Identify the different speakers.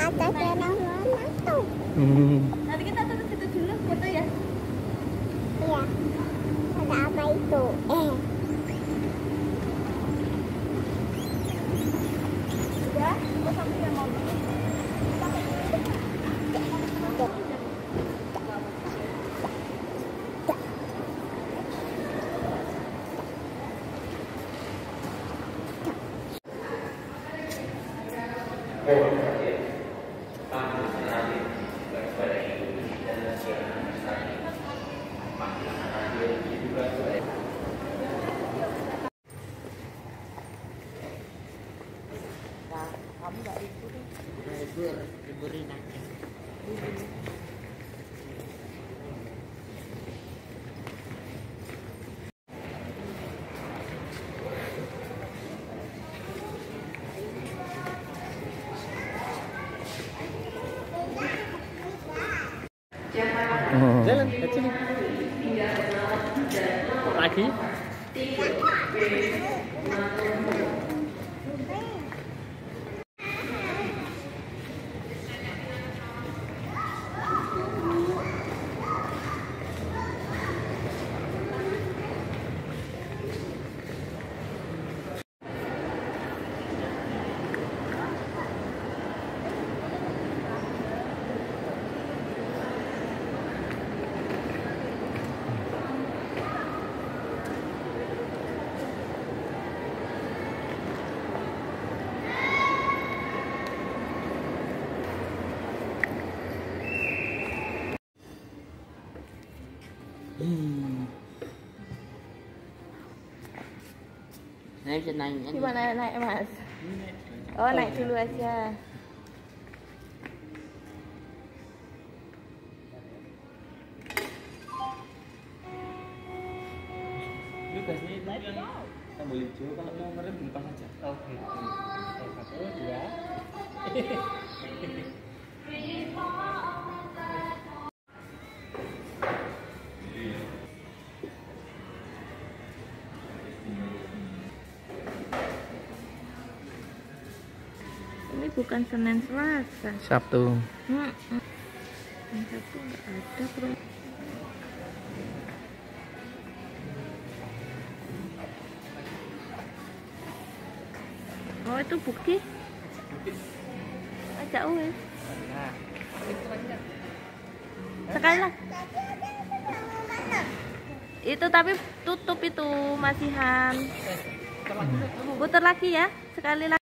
Speaker 1: ada mana tuh.
Speaker 2: Nanti kita turun situ dulu foto ya.
Speaker 1: Iya. Ada apa itu?
Speaker 2: Ya, oh sampai yang mau kamu nggak liburin aja.
Speaker 3: Jalan kecil lagi.
Speaker 4: Saya bisa naik.
Speaker 2: Gimana naik mas? Oh naik dulu aja.
Speaker 3: Lu gasnya naik tombol hijau, kalau mau ngerem lepas aja. Oke. Satu, dua.
Speaker 2: Ini bukan Senin Selasa.
Speaker 3: Sabtu.
Speaker 2: Yang Sabtu nggak ada bro. Oh itu bukti. Ajak wes. Sekali lah. Itu tapi tutup itu masihan. Putar lagi ya sekali lagi.